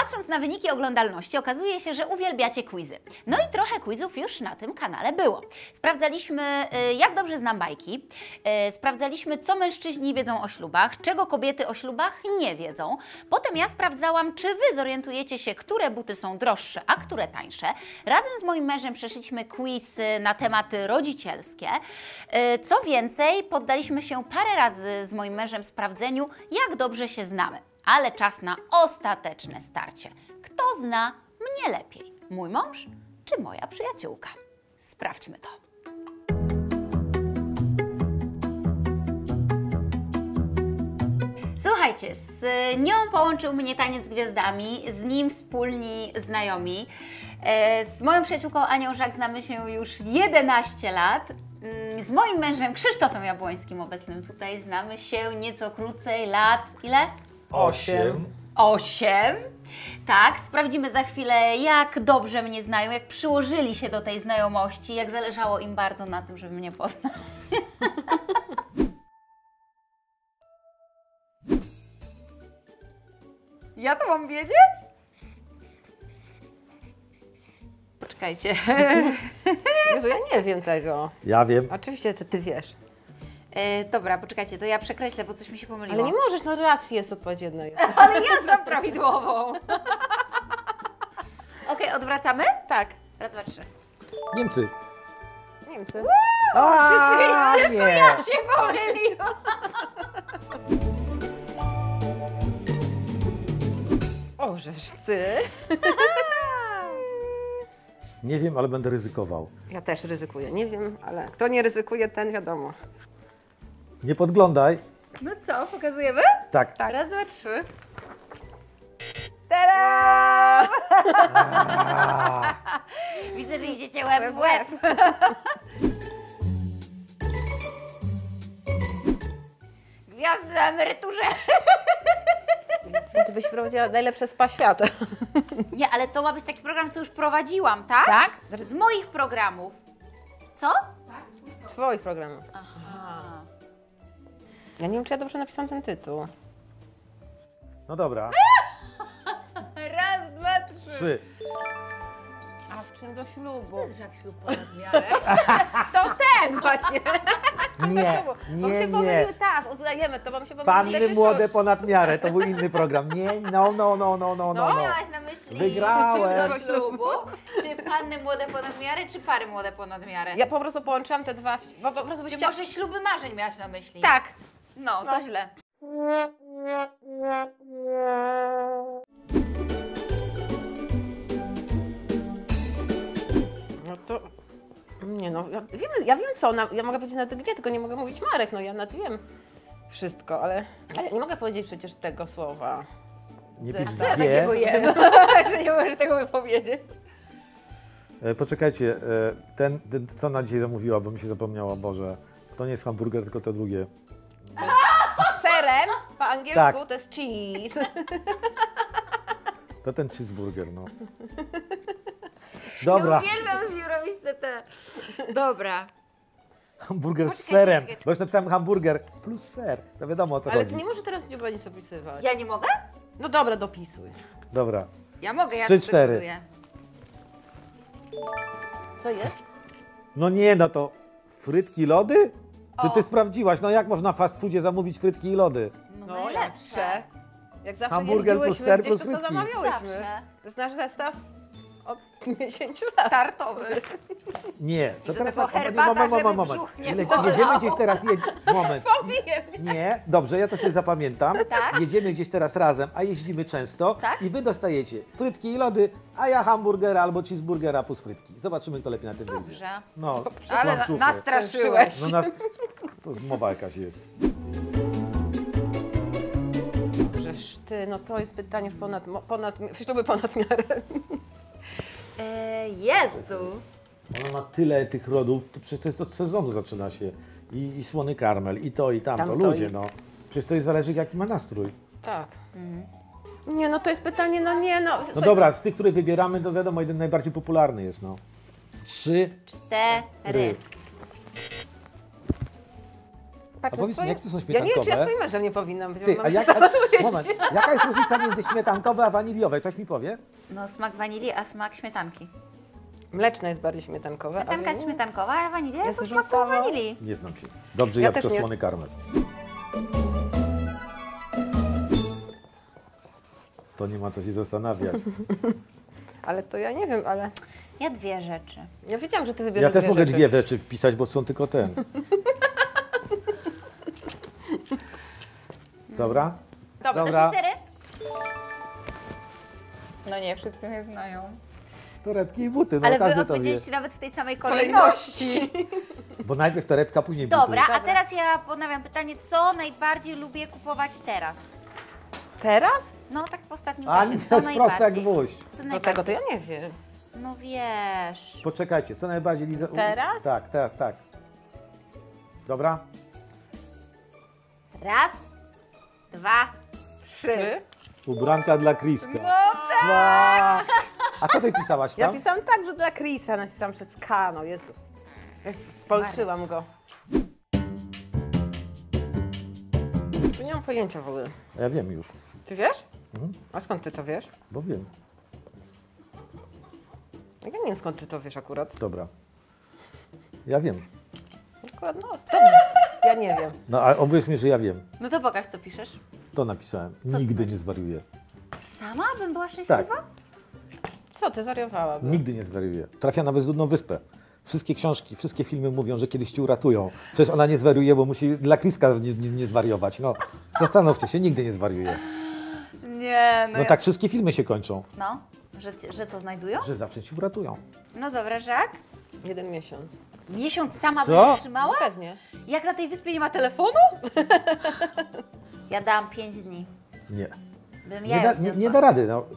Patrząc na wyniki oglądalności, okazuje się, że uwielbiacie quizy. No i trochę quizów już na tym kanale było. Sprawdzaliśmy, jak dobrze znam bajki, sprawdzaliśmy, co mężczyźni wiedzą o ślubach, czego kobiety o ślubach nie wiedzą. Potem ja sprawdzałam, czy Wy zorientujecie się, które buty są droższe, a które tańsze. Razem z moim mężem przeszliśmy quiz na tematy rodzicielskie. Co więcej, poddaliśmy się parę razy z moim mężem sprawdzeniu, jak dobrze się znamy. Ale czas na ostateczne starcie. Kto zna mnie lepiej? Mój mąż czy moja przyjaciółka? Sprawdźmy to. Słuchajcie, z nią połączył mnie taniec z gwiazdami, z nim wspólni znajomi. Z moją przyjaciółką Anią Żak znamy się już 11 lat. Z moim mężem Krzysztofem Jabłońskim, obecnym tutaj, znamy się nieco krócej lat. Ile? 8. 8. Tak, sprawdzimy za chwilę, jak dobrze mnie znają, jak przyłożyli się do tej znajomości, jak zależało im bardzo na tym, żeby mnie poznać. Ja to mam wiedzieć? Poczekajcie. Jezu, ja nie wiem tego. Ja wiem. Oczywiście, że ty wiesz. Dobra, poczekajcie, to ja przekreślę, bo coś mi się pomyliło. Ale nie możesz, no raz jest odpowiedź jedna. Ale ja znam prawidłową. Okej, odwracamy? Tak. Raz, dwa, trzy. Niemcy. Niemcy. Wszyscy wiedzieli, tylko nie. ja się pomyliłam. Ożeż ty. Nie wiem, ale będę ryzykował. Ja też ryzykuję. Nie wiem, ale kto nie ryzykuje, ten wiadomo. Nie podglądaj. No co, pokazujemy? Tak. Tak. Raz, dwa, trzy. Tadam! Widzę, że idziecie łeb w łeb. Gwiazdy na emeryturze. Ty byś prowadziła najlepsze spa świata. Nie, ale to ma być taki program, co już prowadziłam, tak? Tak? Z moich programów. Co? Twoich programów. Aha. Ja nie wiem, czy ja dobrze napisałam ten tytuł. No dobra. Raz, dwa, trzy. 3. A w czym do ślubu? To jest jak ślub ponad miarę. To ten właśnie. Nie, Bo nie, się nie. pomyliły, tak, uznajemy to, wam się pomyliły. Panny młode ponad miarę, to był inny program. Nie, no. Co miałaś na myśli? Wygrałem. Czy do ślubu? Czy panny młode ponad miarę, czy pary młode ponad miarę? Ja po prostu połączyłam te dwa, bo po prostu Czy może śluby marzeń miałaś na myśli? Tak. No, to źle. No to... Nie no, ja wiem co, ja mogę powiedzieć nawet gdzie, tylko nie mogę mówić marek, no ja nawet wiem wszystko, ale nie mogę powiedzieć przecież tego słowa. Nie Co pisz Co ja gdzie. takiego jem? Że nie możesz tego wypowiedzieć. Poczekajcie, ten, co na dzisiaj zamówiła, bo mi się zapomniała, Boże. To nie jest hamburger, tylko to drugie. Serem po angielsku Tak. to jest cheese. To ten cheeseburger, no. Dobra, Uwielbiam z nią robić te. Dobra. hamburger z Poczekaj, serem. czekaj. Bo już napisałem hamburger plus ser. To wiadomo, o co Ale chodzi. ty nie możesz teraz dziuba nic opisywać. Ja nie mogę? No dobra, dopisuj. Dobra. Ja mogę, ja 3, to 4. decyduję. Co jest? No nie, no to frytki, lody? Czy O. ty sprawdziłaś? No jak można w fast foodzie zamówić frytki i lody? No, No najlepsze. Jak zawsze Hamburger plus jeździłyśmy ser gdzieś, plus to co frytki. zamawiałyśmy. Zawsze. To jest nasz zestaw od 50 lat. Startowy. Nie, to do teraz tego tak, herbata, żeby brzuch nie bolał. Jedziemy gdzieś teraz, moment. Pobiję mnie. Nie, dobrze, ja to sobie zapamiętam. Tak? Jedziemy gdzieś teraz razem, a jeździmy często Tak? i wy dostajecie frytki i lody, a ja hamburgera albo cheeseburgera plus frytki. Zobaczymy, kto lepiej na tym będzie. Dobrze. No, Ale mam czupę. nastraszyłeś. No, to mowa jakaś jest. Żeż ty, no to jest pytanie już śluby ponad miarę. Jezu. Ona ma tyle tych rodów, to przecież to jest od sezonu zaczyna się. I słony karmel, i to, i tamto. Tamto Ludzie, i- no. Przecież to jest zależy, jaki ma nastrój. Tak. Nie, no to jest pytanie, no nie, no. No dobra, z tych, które wybieramy, to wiadomo, jeden najbardziej popularny jest, no. 3, 4. Patrz, A powiedz mi, swoje- jak to są Ja nie wiem, czy ja śmietankowe? swoim mężem nie powinnam być. Ty, bo a mam jak, moment, jaka jest różnica między śmietankowe a waniliowe? Ktoś mi powie? No smak wanilii, a smak śmietanki. Mleczne jest bardziej śmietankowe. Śmietanka jest śmietankowa, a wanilia jest o Jest smaku żółtawo. wanilii. Nie znam się. Dobrze, Ja ja też tylko nie. słony karmel. To nie ma co się zastanawiać. Ale to ja nie wiem, ale Ja dwie rzeczy. ja wiedziałam, że ty wybierzesz Ja też mogę rzeczy. dwie rzeczy wpisać, bo są tylko ten. Dobra? Dobra. To 4? No nie, wszyscy mnie znają. Torebki i buty, no Ale wy każdy to wie. odpowiedzieliście nawet w tej samej kolejności. Bo najpierw torebka, później buty. Dobra, a teraz ja ponawiam pytanie, co najbardziej lubię kupować teraz? Teraz? No tak w ostatnim A czasie, nie, co jest proste jak najbardziej? gwóźdź. Co Do tego to najbardziej? ja nie wiem. No wiesz. Poczekajcie, co najbardziej Liza... Teraz? Tak, tak, tak. Dobra? Raz, dwa, trzy. Ty? Ubranka dla Kriska. No tak! A co ty pisałaś Ja tam? pisałam tak, że dla Chrisa nacisałam przez K, no Jezus. Polczyłam go. Tu nie mam pojęcia w ogóle. Ja wiem już, Ty wiesz? Mhm. A skąd ty to wiesz? bo wiem. Ja nie wiem, skąd ty to wiesz akurat. Dobra. Ja wiem. Akurat, no, to ja nie wiem. No a uwierz mi, że ja wiem. No to pokaż, co piszesz. To napisałem. to Nigdy znaczy? nie zwariuję. Sama bym była szczęśliwa? Tak. Co, ty zwariowała? Nigdy nie zwariuję. Trafia na bezludną wyspę. Wszystkie książki, wszystkie filmy mówią, że kiedyś ci uratują. Przecież ona nie zwariuje, bo musi dla Kriska nie zwariować. No, zastanówcie się, nigdy nie zwariuje. Nie, No tak wszystkie filmy się kończą. No, że co znajdują? Że zawsze ci uratują. No dobra, Żak. 1 miesiąc. Miesiąc sama Co? byś trzymała? No pewnie. Jak na tej wyspie nie ma telefonu? Ja dałam 5 dni. Nie. Bym Nie ja da, ją nie zniosła. da rady. No.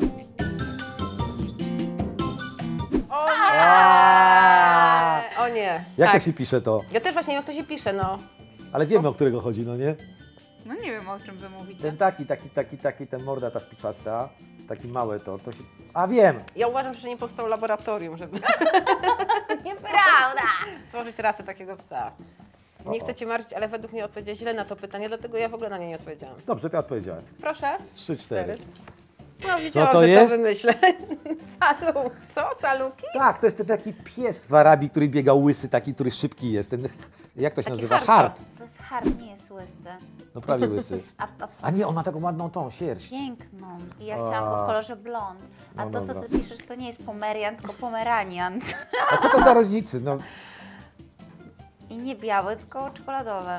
O nie! O nie. Jak Tak. to się pisze to? Ja też właśnie nie wiem, jak to się pisze, no. Ale wiemy, o którego chodzi, no nie? No nie wiem, o czym wy mówicie. Ten taki, ten morda ta spiczasta. Taki małe to się... A wiem! Ja uważam, że nie powstało laboratorium, żeby Nieprawda! stworzyć rasę takiego psa. Nie chcę cię martwić, ale według mnie odpowiedziałeś źle na to pytanie, dlatego ja w ogóle na nie nie odpowiedziałam. Dobrze, to ja odpowiedziałem. Proszę. 3-4. No wiedziałam, to że jest? to wymyślę. Salu. Co? Saluki? Tak, to jest ten taki pies w Arabii, który biega łysy, taki, który szybki jest. Ten, jak to się Taki nazywa? hard. Hard. To jest hard, nie jest łysy. No prawie łysy. A A nie, on ma taką ładną tą sierść. piękną. I ja chciałam go w kolorze blond. A No to, co dobra. ty piszesz, to nie jest pomerian, tylko pomeranian. A co to za rodzicy? No, I nie białe, tylko czekoladowe.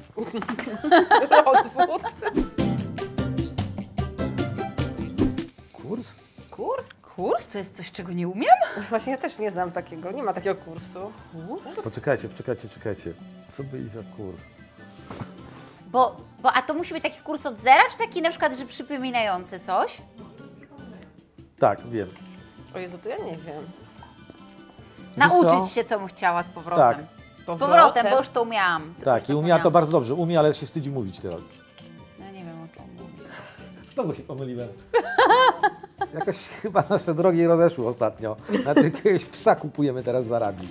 Rozwód. kurs? Kurs? Kurs? To jest coś, czego nie umiem? Właśnie ja też nie znam takiego, nie ma takiego kursu. Poczekajcie. Co byli za kurs? A to musi być taki kurs od zera, czy taki na przykład, że przypominający coś? Tak, wiem. O Jezu, to ja nie wiem. Nauczyć co? się, co bym chciała z powrotem. Tak. Z powrotem, bo już to umiałam. tylko Tak, już i umiała to zapomniałam. bardzo dobrze. Umie, ale się wstydzi mówić teraz. Ja nie wiem, o czym mówię. Znowu się pomyliłem. Jakoś chyba nasze drogi rozeszły ostatnio. Na jakiegoś psa kupujemy teraz z Arabii.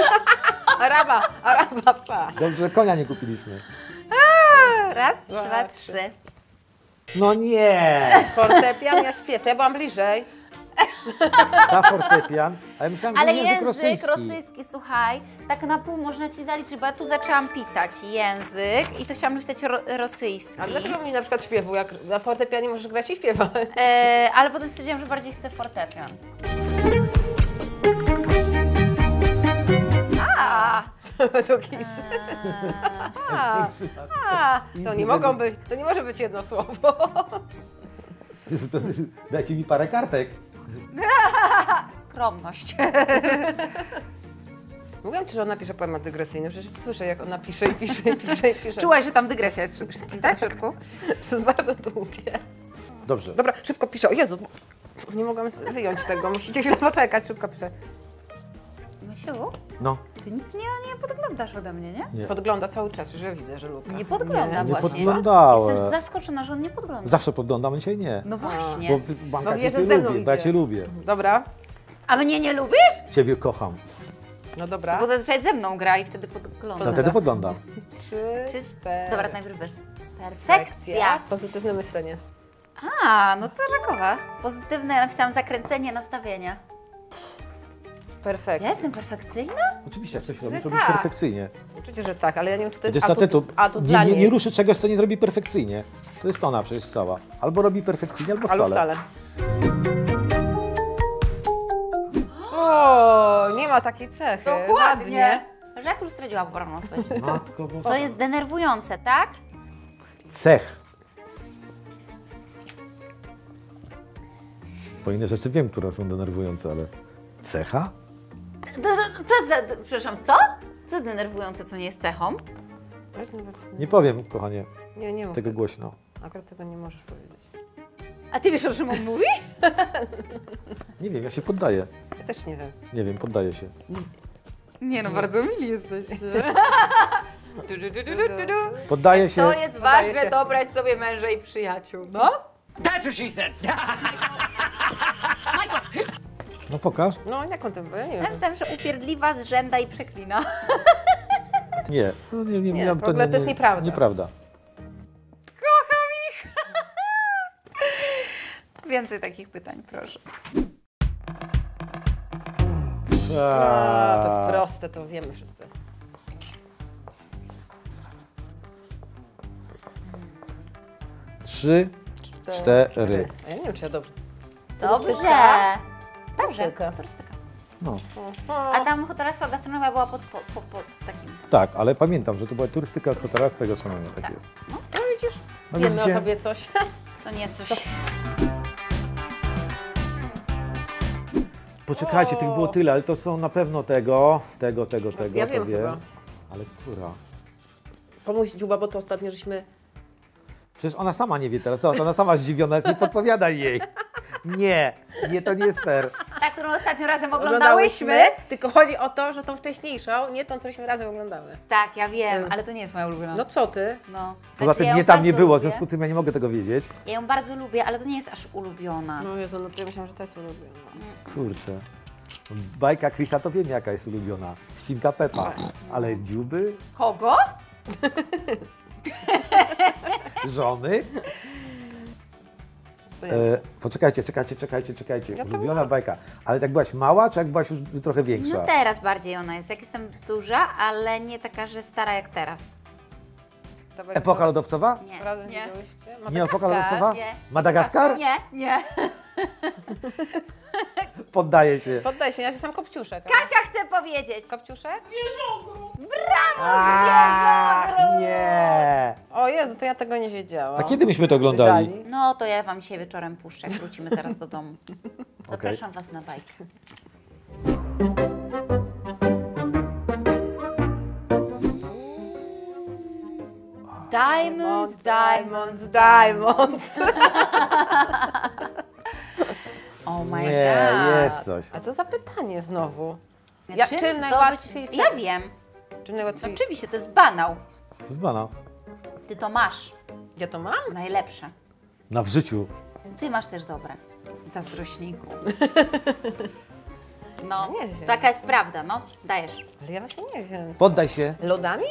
Araba psa. Dobrze, że konia nie kupiliśmy. Raz, Dwa, dwa, trzy. 3. No nie! Fortepian, ja śpiew, to ja byłam bliżej. Ta fortepian, ale myślałam, że Ale język język rosyjski. rosyjski, słuchaj, tak na pół można ci zaliczyć, bo ja tu zaczęłam pisać język i to chciałam napisać rosyjski. A dlaczego mi na przykład śpiewu, jak na fortepianie możesz grać i śpiewać? Ale potem stwierdziłam, że bardziej chcę fortepian. Dukis. To nie mogą być, to nie może być jedno słowo. Jezu, dajcie mi parę kartek. Skromność. Mówiłam ci, że ona pisze poemat dygresyjny, przecież słyszę, jak ona pisze i pisze i pisze i pisze. Czułaś, że tam dygresja jest przede wszystkim, tak, w środku? To jest bardzo długie. Dobrze. Dobra, szybko piszę. O Jezu, nie mogłam wyjąć tego, musicie chwilę poczekać, szybko piszę. Mysiu, No, ty nic nie podglądasz ode mnie, nie? nie. Podgląda cały czas, już ja widzę, że luka. Nie podgląda Nie właśnie. podglądałem. Jestem zaskoczona, że on nie podgląda. Zawsze podglądam, dzisiaj nie. No właśnie. Bo Banka No wie, cię że ze mną lubi, bo ja idzie. cię lubię. Dobra. A mnie nie lubisz? Ciebie kocham. No dobra. Bo zazwyczaj ze mną gra i wtedy podgląda. To wtedy podglądam. 3, 4. Dobra, najpierw wy. Perfekcja. Pozytywne myślenie. A, no to Żakowa. Pozytywne, ja napisałam zakręcenie, nastawienie. Perfekt. Ja jestem perfekcyjna? Oczywiście, jak coś Że robi, to robisz tak. perfekcyjnie. Oczywiście, że tak, ale ja nie wiem, czy to jest Wiesz co, ty tu atut dla niej. nie ruszy czegoś, co nie zrobi perfekcyjnie. To jest ona przecież cała. Albo robi perfekcyjnie, albo wcale. Albo wcale. O, nie ma takiej cechy. Ładnie. Żaku już zdradziła poprawną odpowiedź. Matko, bo... Co jest denerwujące, tak? Cech. Bo inne rzeczy wiem, które są denerwujące, ale... Cecha? Co za... Przepraszam, co? Co jest denerwujące, co nie jest cechą? Nie powiem, kochanie, Nie mów tego tego. głośno. Akurat tego nie możesz powiedzieć. A ty wiesz, o czym on mówi? Nie wiem, ja się poddaję. Ja też nie wiem. Nie wiem, poddaję się. Nie no, bardzo mili jesteście. Poddaję się. To jest Podaję ważne, się. dobrać sobie męża i przyjaciół, no? That's what she said. No pokaż. No, jaką to by? Nie wiem. Napisałam, że upierdliwa, zrzęda i przeklina. Nie. No, Nie, w ogóle to jest nieprawda. Nieprawda. Kocham ich! Więcej takich pytań, proszę. A, to jest proste, to wiemy wszyscy. Trzy, cztery. A ja nie wiem, czy ja dobrze. Dobrze. Turystyka? Dobrze, Turystyka. turystyka. No. A tam hotelarstwo, gastronomia była pod takim. Tak, ale pamiętam, że to była turystyka, hotelarstwo i gastronomia. Tak Tak. jest. No widzisz? No Wiemy widzicie? o tobie coś. Co niecoś. Poczekajcie, tych było tyle, ale to są na pewno tego. Ja to wiem chyba. Ale która? Pomóż Dziuba, bo to ostatnio żeśmy... Przecież ona sama nie wie teraz, to ona sama zdziwiona jest, nie podpowiadaj jej. Nie, to nie jest fair. Ta, którą ostatnio razem oglądałyśmy. Tylko chodzi o to, że tą wcześniejszą, nie tą, co żeśmy razem oglądały. Tak, ja wiem, ale to nie jest moja ulubiona. No co ty? No. Poza Znaczy, tym ja mnie ją tam nie bardzo było, w lubię. związku z tym ja nie mogę tego wiedzieć. Ja ją bardzo lubię, ale to nie jest aż ulubiona. No Jezu, no to ja myślałam, że to jest ulubiona. Kurczę. Bajka Chrisa to wiem, jaka jest ulubiona. Ścinka Pepa. Ale dziuby? Kogo? Żony? Poczekajcie. Ja to Ulubiona bajka. Ale jak byłaś mała, czy jak byłaś już trochę większa? No teraz bardziej ona jest. Jak jestem duża, ale nie taka, że stara jak teraz. Dawaj, Epoka lodowcowa? Nie. Razem Nie. widziałyście? Nie epoka Madagaskar. lodowcowa? Nie. Madagaskar? Nie. Poddaję się. Poddaj się, ja napisałam Kopciuszek. Kasia chce powiedzieć. Kopciuszek? Nie. O Jezu, to ja tego nie wiedziałam. A kiedy myśmy to oglądali? Wydali. No to ja wam dzisiaj wieczorem puszczę, jak wrócimy zaraz do domu. Zapraszam was na bajkę. Diamonds, diamonds, diamonds. Oh my Nie, god. jest coś. A co za pytanie znowu? Czym czym zdobyć- najłatwiej Ja wiem. Czym najłatwiej... Oczywiście, to jest banał. Zbana. Ty to masz. Ja to mam? Najlepsze. Na w życiu. Ty masz też dobre. Zazdrośniku. No, Nie wiem. taka jest prawda, no. Dajesz. Ale ja właśnie nie wiem. Poddaj się. Lodami?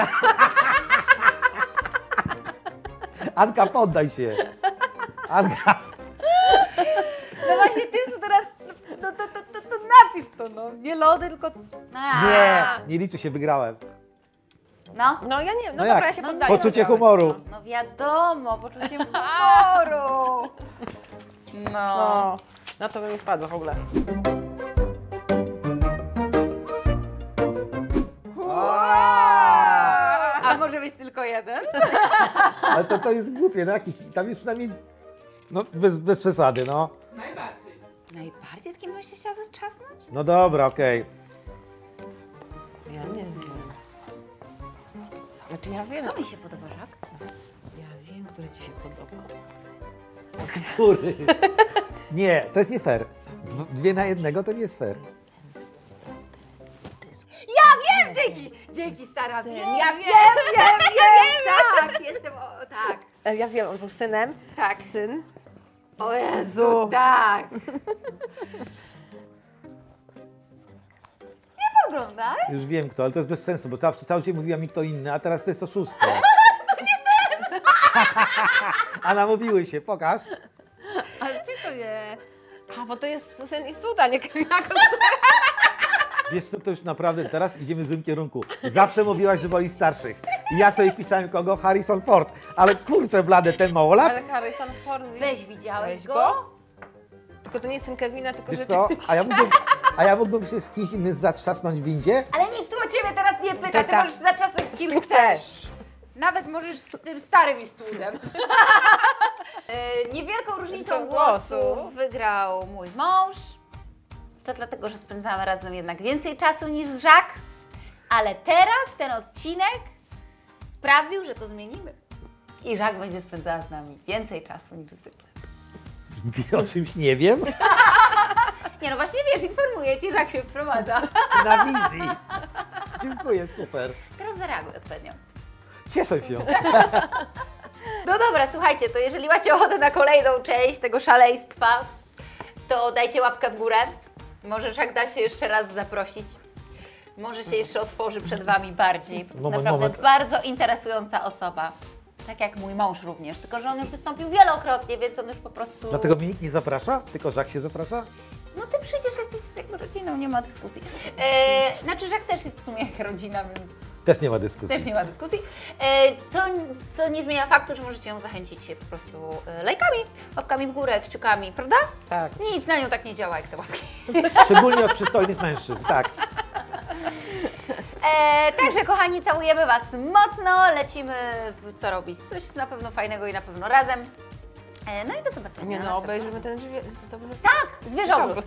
Anka, poddaj się. Anka. No właśnie, ty co teraz... No to napisz to, no. Nie lody, tylko... Nie liczy się, wygrałem. No. No ja nie, no, No dobra, jak? ja się No, poddaję. Poczucie wygrałem. humoru. No wiadomo, poczucie humoru. No. No, na to bym nie wpadła w ogóle. A może być tylko jeden? Ale to jest głupie, no jakich, tam jest przynajmniej, no bez przesady, no. Najbardziej z kim byś się chciała zatrzasnąć? No dobra, okej. Ja nie wiem. Znaczy ja wiem, Co mi się podoba, Żak? ja wiem, które ci się podoba. Który? Nie, to jest nie fair. 2 na 1 to nie jest fair. Ja wiem, dzięki stara, wiem, ja wiem, tak, jestem, tak, Ja wiem, on był synem. tak. Syn. O Jezu, tak. Nie oglądaj. Już wiem kto, ale to jest bez sensu, bo cały dzień mówiła mi kto inny, a teraz to jest oszustwo. To nie ten! A namówiły się, pokaż. Ale czy to jest? A, bo to jest Syn i Cuda, nie Kevina Wiesz co, to już naprawdę teraz idziemy w złym kierunku. Zawsze mówiłaś, że woli starszych. I ja sobie pisałem kogo? Harrison Ford. Ale kurczę blade, ten małolat. Ale Harrison Ford. Weź, widziałeś Weź go? Tylko to nie jest syn Kevina, tylko Wiesz co, rzeczywiście. a ja mógłbym się z kimś innym zatrzasnąć w windzie? Ale nikt tu o ciebie teraz nie pyta, ty Pyta. możesz zaczasnąć z kim kim chcesz. chcesz. Nawet możesz z tym starym istudem. Niewielką różnicą Głosów. głosów wygrał mój mąż. To dlatego, że spędzamy razem jednak więcej czasu niż Jacques. Ale teraz ten odcinek sprawił, że to zmienimy. I Jacques będzie spędzała z nami więcej czasu niż zwykle. O czymś nie wiem. Nie no właśnie wiesz, informuję Cię, Jacques się wprowadza. Na wizji. Dziękuję, super. Teraz zareaguj odpowiednio. Cieszę się. No dobra, słuchajcie, to jeżeli macie ochotę na kolejną część tego szaleństwa, to dajcie łapkę w górę. Może Jacques da się jeszcze raz zaprosić. Może się jeszcze otworzy przed Wami bardziej. To jest naprawdę Moment. bardzo interesująca osoba. Tak jak mój mąż również, tylko że on już wystąpił wielokrotnie, więc on już po prostu... Dlatego mnie nikt nie zaprasza? Tylko Jacques się zaprasza? No Ty przyjdziesz, jesteś jakby rodziną, nie ma dyskusji. Znaczy Jacques też jest w sumie jak rodzina, więc... Też nie ma dyskusji. Też nie ma dyskusji. Co nie zmienia faktu, że możecie ją zachęcić po prostu lajkami, łapkami w górę, kciukami, prawda? Tak. Nic na nią tak nie działa jak te łapki. Szczególnie od przystojnych mężczyzn, tak. Także kochani, całujemy Was mocno, lecimy co robić, coś na pewno fajnego i na pewno razem. No i do zobaczenia. Nie no, następnym obejrzymy ten to będzie... Tak, zwierzogród.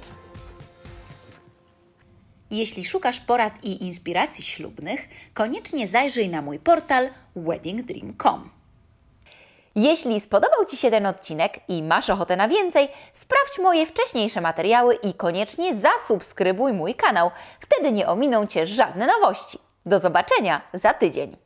Jeśli szukasz porad i inspiracji ślubnych, koniecznie zajrzyj na mój portal weddingdream.com. Jeśli spodobał Ci się ten odcinek i masz ochotę na więcej, sprawdź moje wcześniejsze materiały i koniecznie zasubskrybuj mój kanał. Wtedy nie ominą Cię żadne nowości. Do zobaczenia za tydzień.